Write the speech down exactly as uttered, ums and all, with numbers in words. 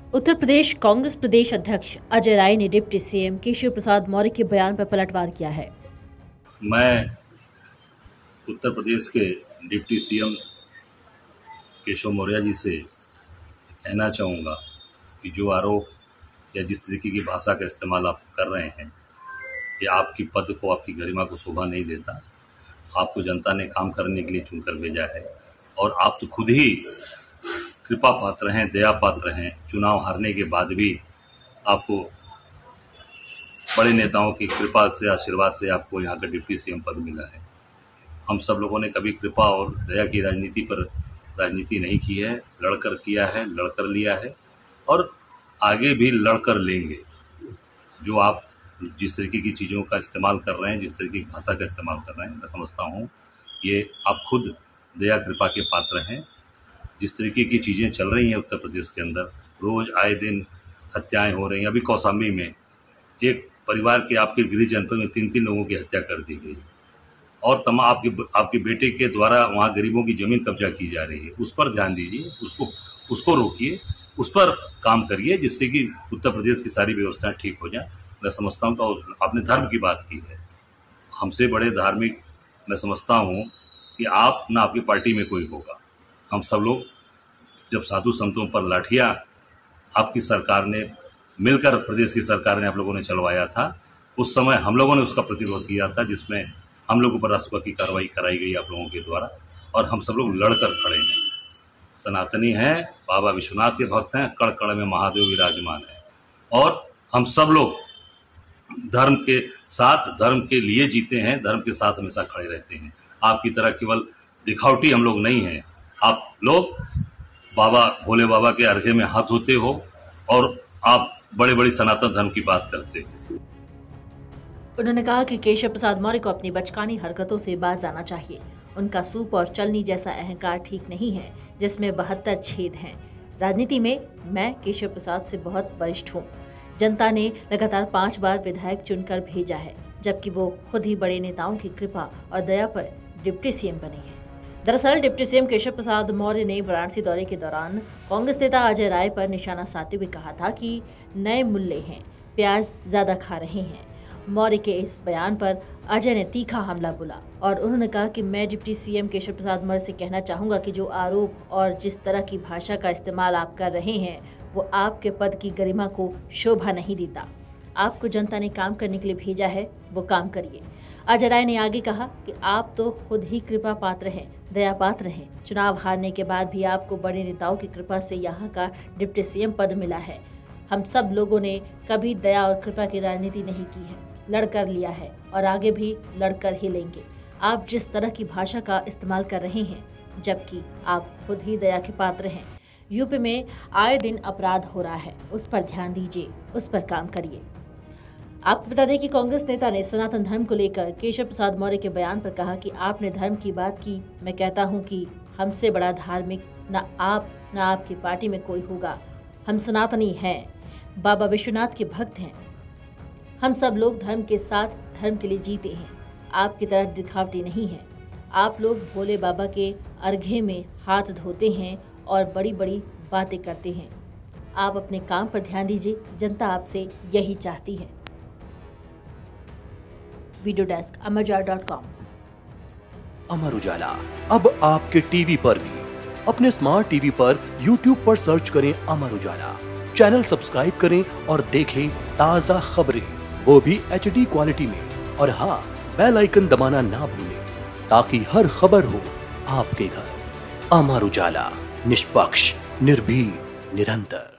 उत्तर प्रदेश कांग्रेस प्रदेश अध्यक्ष अजय राय ने deputy CM Keshav Prasad Maurya के बयान पर पलटवार किया है। मैं उत्तर प्रदेश के डिप्टी सीएम केशव मौर्य जी से कहना चाहूँगा कि जो आरोप या जिस तरीके की भाषा का इस्तेमाल आप कर रहे हैं, ये आपकी पद को, आपकी गरिमा को शोभा नहीं देता। आपको जनता ने काम करने के लिए चुनकर भेजा है और आप तो खुद ही कृपा पात्र हैं, दया पात्र हैं। चुनाव हारने के बाद भी आपको बड़े नेताओं की कृपा से, आशीर्वाद से आपको यहाँ का डिप्टी सीएम पद मिला है। हम सब लोगों ने कभी कृपा और दया की राजनीति पर राजनीति नहीं की है, लड़कर किया है, लड़कर लिया है और आगे भी लड़कर लेंगे। जो आप जिस तरीके की चीज़ों का इस्तेमाल कर रहे हैं, जिस तरीके की भाषा का इस्तेमाल कर रहे हैं, मैं समझता हूँ ये आप खुद दया कृपा के पात्र हैं। जिस तरीके की चीज़ें चल रही हैं उत्तर प्रदेश के अंदर, रोज़ आए दिन हत्याएं हो रही हैं। अभी कौशाम्बी में एक परिवार के, आपके गृह जनपद में तीन तीन लोगों की हत्या कर दी गई और तमाम आपके आपके बेटे के द्वारा वहाँ गरीबों की ज़मीन कब्जा की जा रही है। उस पर ध्यान दीजिए, उसको उसको रोकिए, उस पर काम करिए, जिससे कि उत्तर प्रदेश की सारी व्यवस्थाएं ठीक हो जाएं। मैं समझता हूँ तो आपने धर्म की बात की है, हमसे बड़े धार्मिक मैं समझता हूँ कि आप ना आपकी पार्टी में कोई होगा। हम सब लोग जब साधु संतों पर लाठियाँ आपकी सरकार ने मिलकर, प्रदेश की सरकार ने, आप लोगों ने चलवाया था, उस समय हम लोगों ने उसका प्रतिरोध किया था, जिसमें हम लोगों पर राष्ट्रपति की कार्रवाई कराई गई आप लोगों के द्वारा और हम सब लोग लड़कर खड़े हैं। सनातनी हैं, बाबा विश्वनाथ के भक्त हैं, कण कण में महादेव विराजमान है और हम सब लोग धर्म के साथ, धर्म के लिए जीते हैं, धर्म के साथ हमेशा खड़े रहते हैं। आपकी तरह केवल दिखावटी हम लोग नहीं हैं। आप लोग बाबा भोले बाबा के अर्घे में हाथ धोते हो और आप बड़े बड़ी सनातन धर्म की बात करते हो। उन्होंने कहा कि केशव प्रसाद मौर्य को अपनी बचकानी हरकतों से बाज आना चाहिए। उनका सूप और चलनी जैसा अहंकार ठीक नहीं है, जिसमें बहत्तर छेद हैं। राजनीति में मैं केशव प्रसाद से बहुत वरिष्ठ हूँ। जनता ने लगातार पांच बार विधायक चुनकर भेजा है, जबकि वो खुद ही बड़े नेताओं की कृपा और दया पर डिप्टी सीएम बने हैं। दरअसल डिप्टी सीएम केशव प्रसाद मौर्य ने वाराणसी दौरे के दौरान कांग्रेस नेता अजय राय पर निशाना साधते हुए कहा था कि नए मुल्ले हैं, प्याज ज्यादा खा रहे हैं। मौर्य के इस बयान पर अजय ने तीखा हमला बोला और उन्होंने कहा कि मैं डिप्टी सीएम केशव प्रसाद मौर्य से कहना चाहूंगा कि जो आरोप और जिस तरह की भाषा का इस्तेमाल आप कर रहे हैं, वो आपके पद की गरिमा को शोभा नहीं देता। आपको जनता ने काम करने के लिए भेजा है, वो काम करिए। अजय राय ने आगे कहा कि आप तो खुद ही कृपा पात्र हैं, दया पात्र हैं। चुनाव हारने के बाद भी आपको बड़े नेताओं की कृपा से यहाँ का डिप्टी सीएम पद मिला है। हम सब लोगों ने कभी दया और कृपा की राजनीति नहीं की है, लड़कर लिया है और आगे भी लड़कर ही लेंगे। आप जिस तरह की भाषा का इस्तेमाल कर रहे हैं, जबकि आप खुद ही दया के पात्र हैं। यूपी में आए दिन अपराध हो रहा है, उस पर ध्यान दीजिए, उस पर काम करिए। आपको बता दें कि कांग्रेस नेता ने सनातन धर्म को लेकर केशव प्रसाद मौर्य के बयान पर कहा कि आपने धर्म की बात की, मैं कहता हूं कि हमसे बड़ा धार्मिक न आप न आपकी पार्टी में कोई होगा। हम सनातनी हैं, बाबा विश्वनाथ के भक्त हैं। हम सब लोग धर्म के साथ, धर्म के लिए जीते हैं। आपकी तरह दिखावटी नहीं है। आप लोग भोले बाबा के अर्घे में हाथ धोते हैं और बड़ी बड़ी बातें करते हैं। आप अपने काम पर ध्यान दीजिए, जनता आपसे यही चाहती है। Video desk Amar Ujala dot com. Amar Ujala अब आपके टीवी पर भी। अपने स्मार्ट टीवी पर यूट्यूब पर सर्च करें अमर उजाला, चैनल सब्सक्राइब करें और देखें ताज़ा खबरें, वो भी एच डी क्वालिटी में। और हाँ, बेल आइकन दबाना ना भूलें ताकि हर खबर हो आपके घर। अमर उजाला, निष्पक्ष, निर्भीक, निरंतर।